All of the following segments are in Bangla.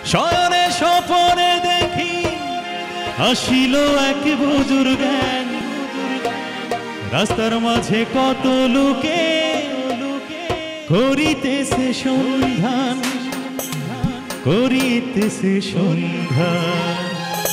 শয়নে স্বপনে দেখি আসিল এক বুজুর্গান, রাস্তার মাঝে কত লোকে করিতেছে সন্ধান, করিতেছে সন্ধান।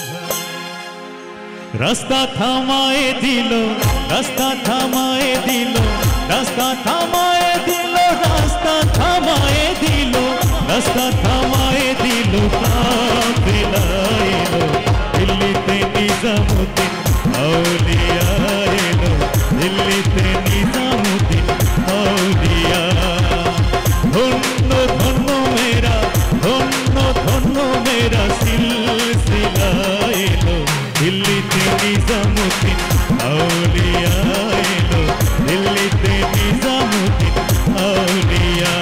রাস্তা থামায়ে দিল, রাস্তা থামায়ে দিল, রাস্তা থামায়ে দিল, রাস্তা থামায়ে দিল, রাস্তা থামায়ে দিল, কাফেলা এলো দিল্লিতে নিজামুদ্দিন আউলিয়া এলো, দিল্লিতে নিজামুদ্দিন আউলিয়া। ধন্য ধন্য মেরা, ধন্য ধন্য মেরা সিলসিলা এলো, দিল্লিতে নিজামুদ্দিন আউলিয়া এলো, দিল্লিতে নিজামুদ্দিন আউলিয়া।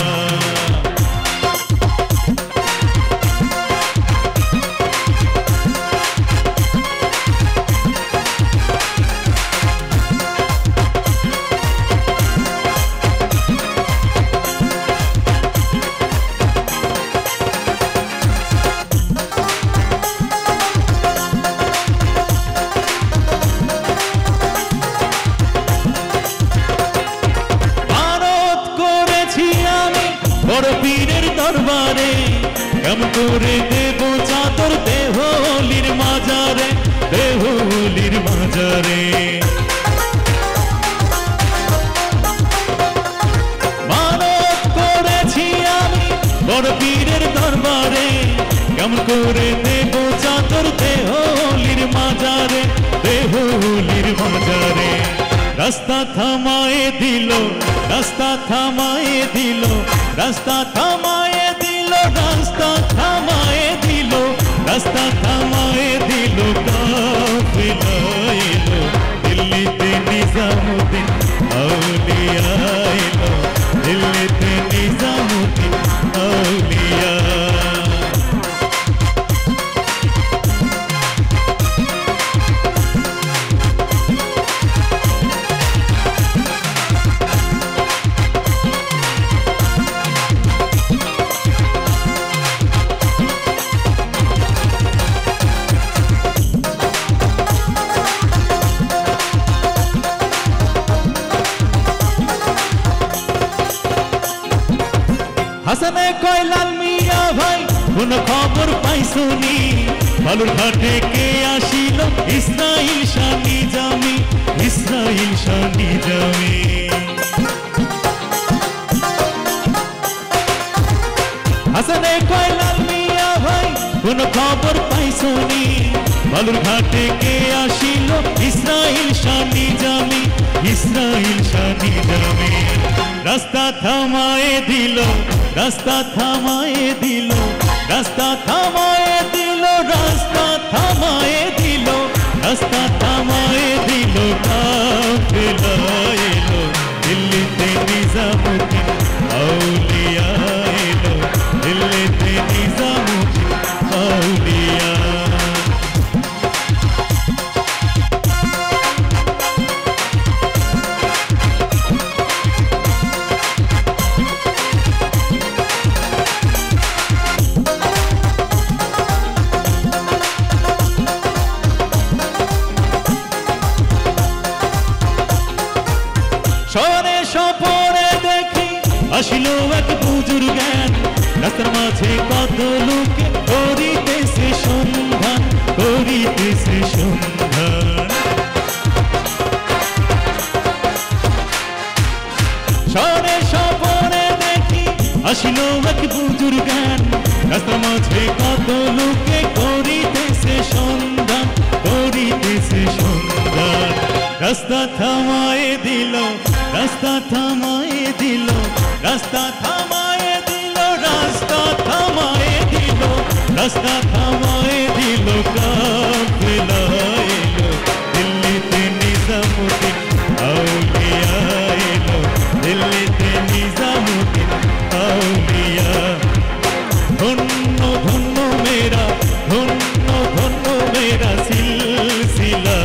বড় পীরের দরবারে কেমন করে দেব চাদর দেহলির মাজারে, দেহলির মাজারে। মানত করেছি আমি বড় পীরের দরবারে, কেমন করে দেব চাদর দেহলির মাজারে, দেহলির মাজারে। রাস্তা থামায়ে দিল, রাস্তা থামায়ে দিল, রাস্তা থামায়ে দিল, রাস্তা থামায়ে দিল, রাস্তা থামায়ে দিল, কাফেলা এলো দিল্লিতে নিজামুদ্দিন আউলিয়া এলো, দিল্লিতে নিজামুদ্দিন আউলিয়া। হাসানে কয় লাল মিয়া ভাই কোন খবর পাইছুনি, বালুর ঘাটে কে আসিল ইসরাইল শাহ নিজামি, ইসরাইল শাহ নিজামি। হাসানে কয় লাল মিয়া ভাই কোন খবর পাইছুনি, বালুর ঘাটে কে আসিল ইসরাইল শাহ নিজামি, ইসরাইল শাহ নিজামি। রাস্তা থামায়ে দিল, রাস্তা থামায়ে দিল, রাস্তা থামায়ে দিল, রাস্তা থামায়ে দিল, রাস্তা থামায়ে দিল, কাফেলা এলো দিল্লিতে নিজামুদ্দিন আউলিয়া এলো, দিল্লিতে নিজামুদ্দিন আউলিয়া। শয়নে স্বপনে দেখি আসিল এক বুজুর্গান, রাস্তার মাঝে কত লোকে করিতেছে সন্ধান, করিতেছে সন্ধান। শয়নে স্বপনে দেখি আসিল এক বুজুর্গান, রাস্তার মাঝে কত লোকে করিতেছে সন্ধান, করিতেছে সন্ধান। রাস্তা থামায়ে দিল, রাস্তা থামায়ে দিল, রাস্তা থামায়ে দিল, রাস্তা থামায়ে দিল, রাস্তা থামায়ে দিল, কাফেলা এলো দিল্লিতে নিজামুদ্দিন আউলিয়া এলো, দিল্লিতে নিজামুদ্দিন আউলিয়া। ধন্য ধন্য মেরা, ধন্য ধন্য মেরা সিলসিলা